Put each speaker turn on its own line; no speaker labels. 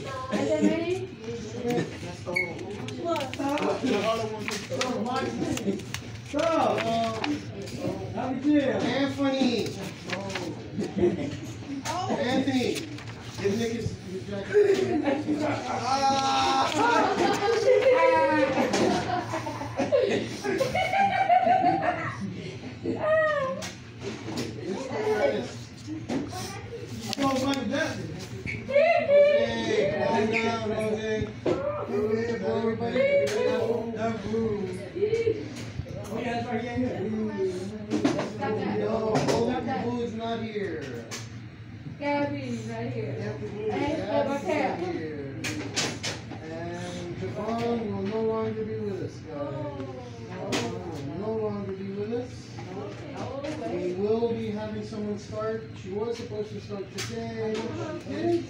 Anthony. Anthony. Give Nick his jacket. Who's not here?
Gabby's right here.
And Javon will no longer be with us, guys. Will no longer be with us. We will be having someone start. She was supposed to start today. She didn't.